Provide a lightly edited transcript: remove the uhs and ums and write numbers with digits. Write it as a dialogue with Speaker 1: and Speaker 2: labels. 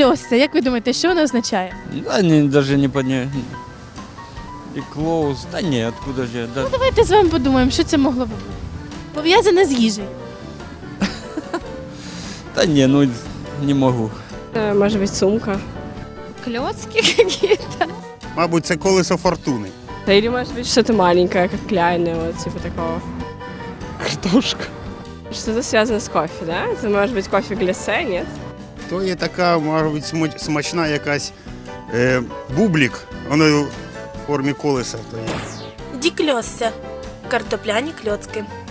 Speaker 1: Дікльосся, як ви думаєте, що воно означає?
Speaker 2: Да, не, даже не понял. И клоус. Да не, откуда же? Да.
Speaker 1: Ну, давайте з вами подумаємо, що це могло б бути. Пов'язане з їжею.
Speaker 2: Да не, ну не могу.
Speaker 3: Может быть, сумка.
Speaker 4: Клёцки какие-то.
Speaker 5: Мабуть, це колесо фортуни.
Speaker 3: Или, может быть, что-то маленькое, как кляйное, вот типа такого.
Speaker 5: Картошка.
Speaker 3: Что-то связано с кофе, да? Это может быть кофе глиссе, нет?
Speaker 5: То є така, мабуть, смачна якась бублік, воно в формі колеса.
Speaker 1: Дікльосся. Картопляні кльоцки.